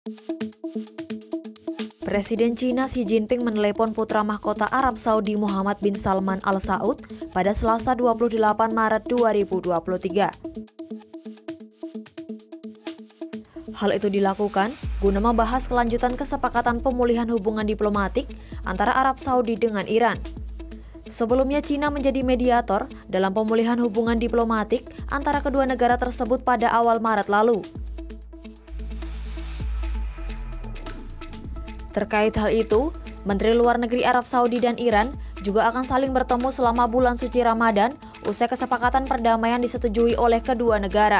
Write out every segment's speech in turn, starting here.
Presiden Cina Xi Jinping menelepon putra mahkota Arab Saudi Muhammad bin Salman Al Saud pada Selasa 28 Maret 2023. Hal itu dilakukan guna membahas kelanjutan kesepakatan pemulihan hubungan diplomatik antara Arab Saudi dengan Iran. Sebelumnya Cina menjadi mediator dalam pemulihan hubungan diplomatik antara kedua negara tersebut pada awal Maret lalu. Terkait hal itu, Menteri Luar Negeri Arab Saudi dan Iran juga akan saling bertemu selama bulan suci Ramadan usai kesepakatan perdamaian disetujui oleh kedua negara.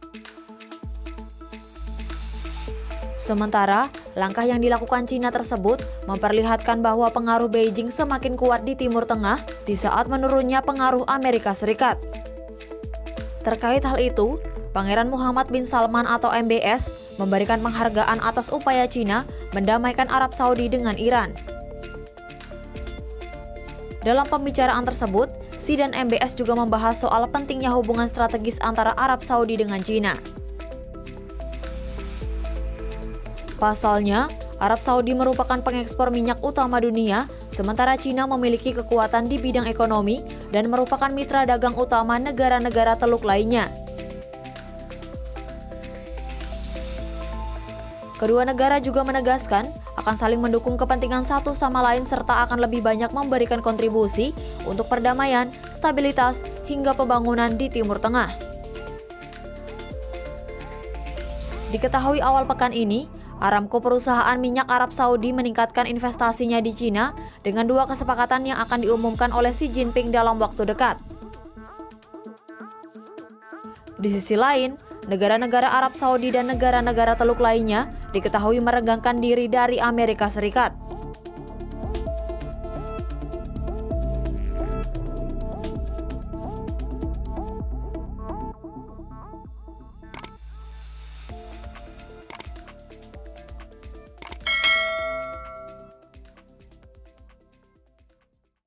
Sementara, langkah yang dilakukan Cina tersebut memperlihatkan bahwa pengaruh Beijing semakin kuat di Timur Tengah di saat menurunnya pengaruh Amerika Serikat. Terkait hal itu, Pangeran Muhammad bin Salman atau MBS memberikan penghargaan atas upaya Cina mendamaikan Arab Saudi dengan Iran. Dalam pembicaraan tersebut, Xi dan MBS juga membahas soal pentingnya hubungan strategis antara Arab Saudi dengan Cina. Pasalnya, Arab Saudi merupakan pengekspor minyak utama dunia, sementara Cina memiliki kekuatan di bidang ekonomi dan merupakan mitra dagang utama negara-negara Teluk lainnya. Kedua negara juga menegaskan akan saling mendukung kepentingan satu sama lain serta akan lebih banyak memberikan kontribusi untuk perdamaian, stabilitas, hingga pembangunan di Timur Tengah. Diketahui awal pekan ini, Aramco, perusahaan minyak Arab Saudi, meningkatkan investasinya di Cina dengan dua kesepakatan yang akan diumumkan oleh Xi Jinping dalam waktu dekat. Di sisi lain, negara-negara Arab Saudi dan negara-negara Teluk lainnya diketahui merenggangkan diri dari Amerika Serikat.